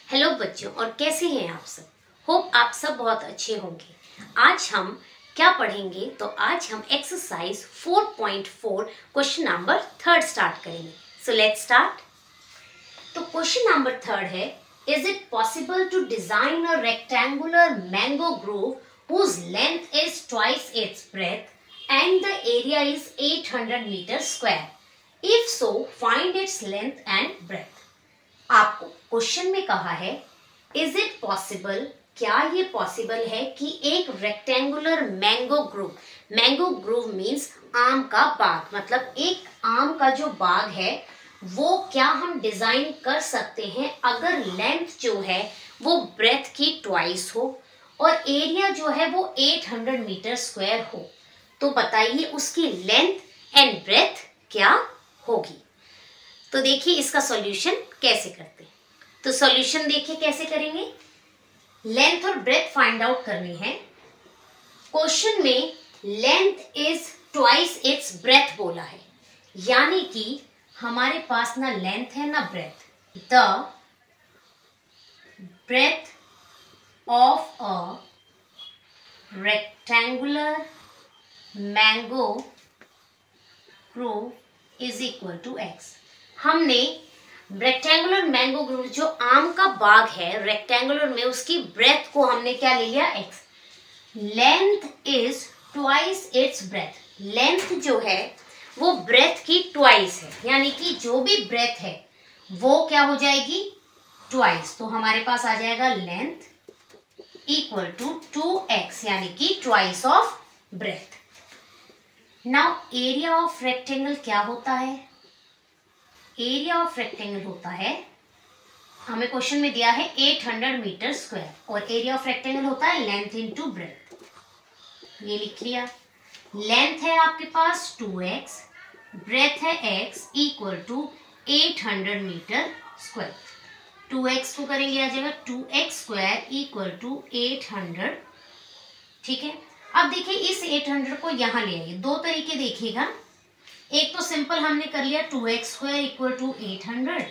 Hello बच्चों, और कैसे हैं आप सब। होप आप सब बहुत अच्छे होंगे। आज हम क्या पढ़ेंगे, तो आज हम एक्सरसाइज 4.4 क्वेश्चन नंबर 3 स्टार्ट करेंगे। So let's start. तो क्वेश्चन नंबर 3 है, is it possible to design a rectangular mango grove whose length is twice its breadth and the area is 800 meters square? If so, find its length and breadth. आपको question में कहा है, is it possible, क्या ये possible है कि एक rectangular mango Grove means आम का बाग, मतलब एक आम का जो बाग है वो क्या हम डिजाइन कर सकते हैं अगर लेंथ जो है वो ब्रेथ की ट्वाइस हो और एरिया जो है वो 800 मीटर स्क्वायर हो। तो बताइए उसकी लेंथ एंड ब्रेथ क्या होगी। तो देखिए इसका सॉल्यूशन कैसे करते हैं। तो सॉल्यूशन देखिए कैसे करेंगे। लेंथ और ब्रेथ फाइंड आउट करनी है। क्वेश्चन में length is twice its breadth बोला है, यानी कि हमारे पास ना लेंथ है ना breadth. The breadth of a rectangular mango grove is equal to x. हमने रेक्टेंगुलर मैंगो ग्रोव जो आम का बाग है रेक्टेंगुलर में, उसकी ब्रेथ को हमने क्या ले लिया, x. Length is twice its breadth. Length जो है वो ब्रेथ की ट्वाइस है, यानी कि जो भी ब्रेथ है वो क्या हो जाएगी, ट्वाइस। तो हमारे पास आ जाएगा लेंथ इक्वल टू 2x, यानी कि twice of breadth. Now area of rectangle क्या होता है, एरिया ऑफ रेक्टेंगल होता है, हमें क्वेश्चन में दिया है 800 मीटर स्क्वायर, और एरिया ऑफ रेक्टेंगल होता है लेंथ इनटू ब्रेथ। ये लिख लिया। लेंथ है आपके पास 2x, ब्रेथ है x, equal to 800 metre square. 2x को करेंगे आ जाएगा 2x स्क्वायर इक्वल टू 800। ठीक है, अब देखिए इस 800 को यहाँ ले आइए। दो तरीके देखिएगा, एक तो सिंपल हमने कर लिया 2x square equal to 800,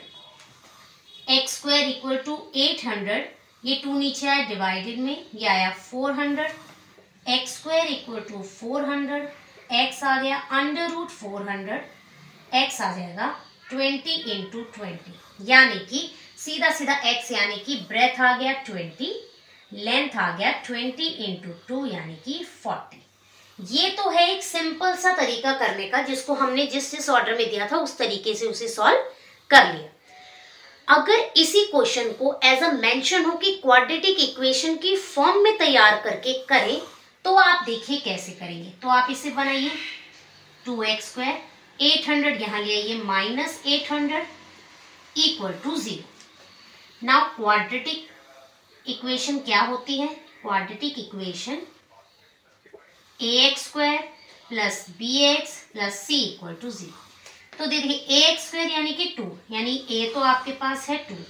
x square equal to 800, ये 2 नीचे आया डिवाइडेड में, ये आया 400, x square equal to 400, x आ गया अंडर रूट 400, x आ जाएगा 20 इंटू 20, यानी कि सीधा सीधा x यानी कि ब्रेथ आ गया 20, लेंथ आ गया 20 इंटू 2 यानी कि 40। ये तो है एक सिंपल सा तरीका करने का, जिसको हमने जिस ऑर्डर में दिया था उस तरीके से उसे सॉल्व कर लिया। अगर इसी क्वेश्चन को एज अ मेंशन हो कि क्वाड्रेटिक इक्वेशन की फॉर्म में तैयार करके करें, तो आप देखिए कैसे करेंगे। तो आप इसे बनाइए 2x स्क्वायर, 800 यहां ले आइए minus 800 equal to 0। Now quadratic equation क्या होती है, quadratic equation ax square plus bx plus c equal to 0। तो देखिए ax स्क्वायर यानी कि 2, यानी a तो आपके पास है 2,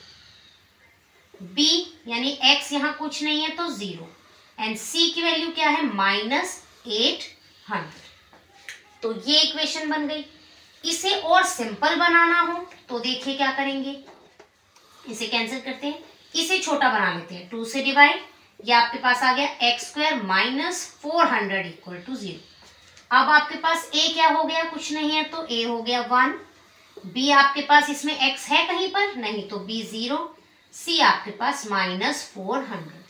b यानी x यहाँ कुछ नहीं है तो 0, एंड c की वैल्यू क्या है माइनस 800। तो ये इक्वेशन बन गई। इसे और सिंपल बनाना हो तो देखिए क्या करेंगे, इसे कैंसिल करते हैं, इसे छोटा बना लेते हैं, 2 से डिवाइड, ये आपके पास आ गया x square minus 400 equal to 0। अब आपके पास a क्या हो गया, कुछ नहीं है तो a हो गया 1, b आपके पास इसमें x है कहीं पर नहीं तो b 0, c आपके पास माइनस 400।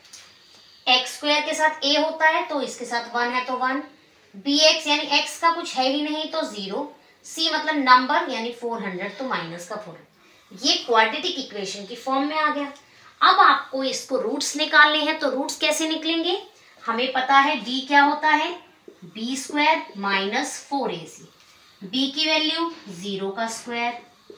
x स्क्वायर के साथ a होता है तो इसके साथ 1 है तो 1, bx यानी x का कुछ है ही नहीं तो 0, c मतलब नंबर यानी 400 तो माइनस का 400। ये क्वाड्रेटिक इक्वेशन की फॉर्म में आ गया। अब आपको इसको रूट्स निकालने हैं, तो रूट्स कैसे निकलेंगे, हमें पता है d क्या होता है, b square minus 4ac, b की वैल्यू 0 का स्क्वायर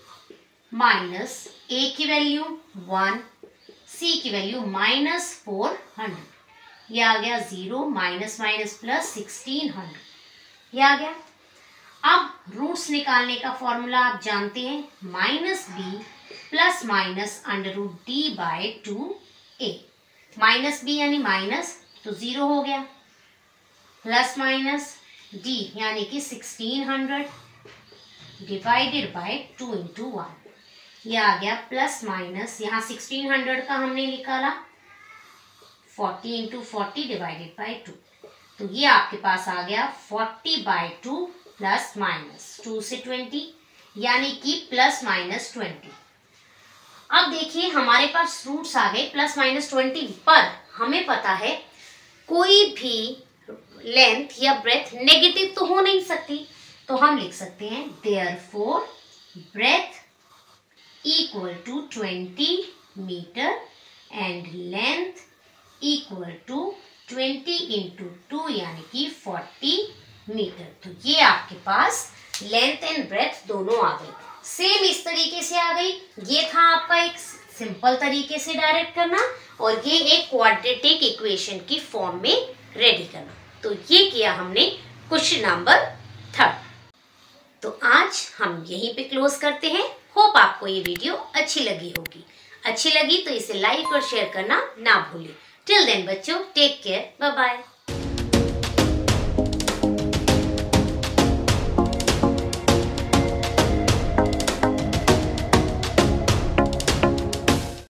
माइनस a की वैल्यू 1, c की वैल्यू माइनस 400, ये आ गया 0 माइनस माइनस प्लस 1600, ये आ गया। अब रूट्स निकालने का फॉर्मूला आप जानते हैं, minus b plus minus under root D by 2a। Minus b यानी माइनस तो 0 हो गया, प्लस माइनस डी यानी कि 1600 डिवाइडेड बाय 2 इंटू 1, ये आ गया प्लस माइनस, यहाँ 1600 का हमने निकाला, 40 इंटू 40 डिवाइडेड बाई 2, तो ये आपके पास आ गया 40/2 प्लस माइनस 2 से 20, यानी कि प्लस माइनस 20। अब देखिए हमारे पास रूट्स आ गए प्लस माइनस 20, पर हमें पता है कोई भी लेंथ या ब्रेथ नेगेटिव तो हो नहीं सकती, तो हम लिख सकते हैं therefore breadth equal to 20 metre and length equal to 20 into 2 यानी कि 40 मीटर। तो ये आपके पास लेंथ एंड ब्रेथ दोनों आ गई। सेम इस तरीके से आ गई। ये था आपका एक सिंपल तरीके से डायरेक्ट करना, और ये एक क्वाड्रेटिक इक्वेशन की फॉर्म में रेडी करना। तो ये किया हमने क्वेश्चन नंबर 3। तो आज हम यहीं पे क्लोज करते हैं। होप आपको ये वीडियो अच्छी लगी होगी। अच्छी लगी तो इसे लाइक और शेयर करना ना भूलें। टिल देन बच्चों, टेक केयर, बाय बाय।